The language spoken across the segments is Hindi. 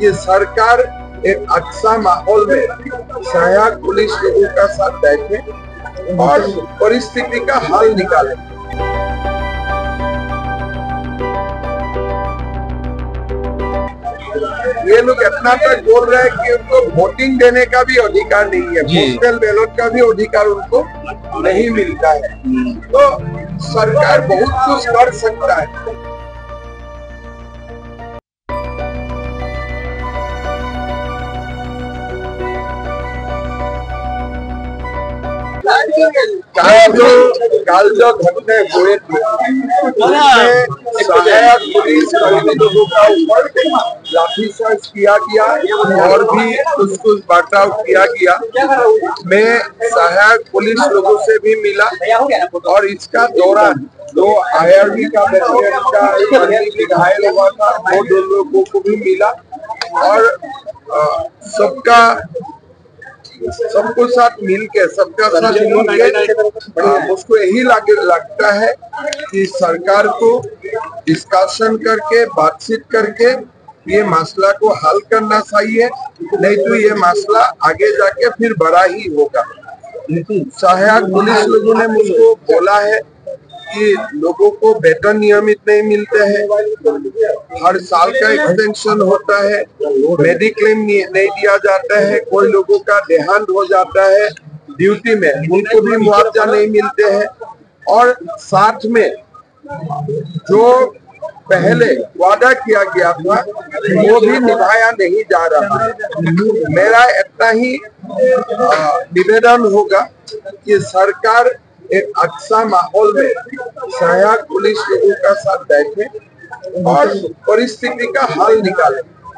कि सरकार एक अच्छा माहौल में सहायक पुलिस लोगों का साथ बैठे और परिस्थिति का हल निकाले। ये लोग इतना तक बोल रहे हैं कि उनको वोटिंग देने का भी अधिकार नहीं है, पोस्टल बैलेट का भी अधिकार उनको नहीं मिलता है। तो सरकार बहुत कुछ कर सकता है। काल जो घटने हुए थे उसमें सहायक पुलिस लोगों का ऊपर लाठीचार्ज किया गया और भी कुछ बर्ताव किया गया। मैं सहायक पुलिस लोगों से भी मिला और इसका दौरान दो IRB का भी घायल हुआ था, वो दो लोगों को भी मिला और सबको साथ मिलके मुझको यही लगता है कि सरकार को डिस्कशन करके बातचीत करके ये मसला को हल करना चाहिए, नहीं तो ये मसला आगे जाके फिर बड़ा ही होगा। सहायक पुलिस लोगों ने मुझको बोला है कि लोगों को वेतन नियमित नहीं मिलते हैं, हर साल का एक्सटेंशन होता है, मेडिक्लेम नहीं दिया जाता है, कोई लोगों का देहांत हो जाता है ड्यूटी में, उनको भी मुआवजा नहीं मिलते हैं और साथ में जो पहले वादा किया गया था वो भी निभाया नहीं जा रहा। मेरा इतना ही निवेदन होगा कि सरकार एक अच्छा माहौल में सहायक पुलिस लोगों का साथ बैठे और परिस्थिति का हल निकाले।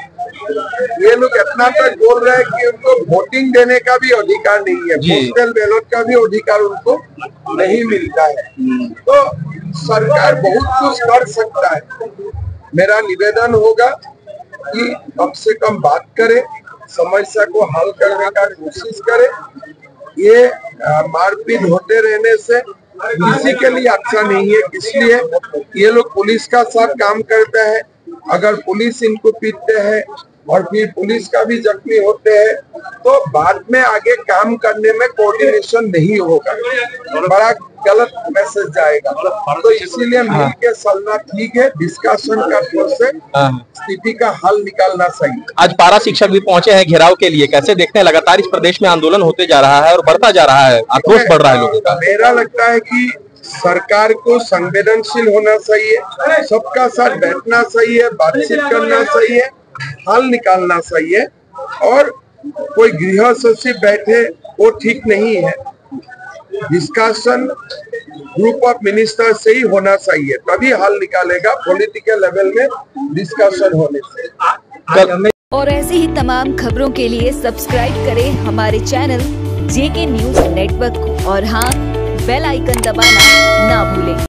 ये लोग इतना तक बोल रहे हैं कि उनको वोटिंग देने का भी अधिकार नहीं है, पोस्टल बैलेट का भी अधिकार उनको नहीं मिलता है। तो सरकार बहुत कुछ कर सकता है। मेरा निवेदन होगा कि कम से कम बात करे, समस्या को हल करने का कोशिश करे। ये मारपीट होते रहने से किसी के लिए अच्छा नहीं है, इसलिए ये लोग पुलिस का साथ काम करते हैं। अगर पुलिस इनको पीटते हैं और फिर पुलिस का भी जख्मी होते हैं तो बाद में आगे काम करने में कोऑर्डिनेशन नहीं होगा, बड़ा गलत मैसेज जाएगा। तो इसीलिए मिल के चलना ठीक है, डिस्कशन का प्रोसेस, स्थिति का हल निकालना सही। आज पारा शिक्षक भी पहुंचे हैं घेराव के लिए, कैसे देखते हैं? लगातार इस प्रदेश में आंदोलन होते जा रहा है और बढ़ता जा रहा है, आक्रोश बढ़ रहा है लोगों का। मेरा लगता है कि सरकार को संवेदनशील होना चाहिए, सबका साथ बैठना चाहिए, बातचीत करना चाहिए, हल निकालना चाहिए और कोई गृह सचिव बैठे वो ठीक नहीं है। डिस्कशन ग्रुप ऑफ मिनिस्टर से ही होना चाहिए, तभी हल निकालेगा, पॉलिटिकल लेवल में डिस्कशन होने से। और ऐसी ही तमाम खबरों के लिए सब्सक्राइब करें हमारे चैनल JK न्यूज नेटवर्क को और हाँ, बेल आइकन दबाना ना भूलें।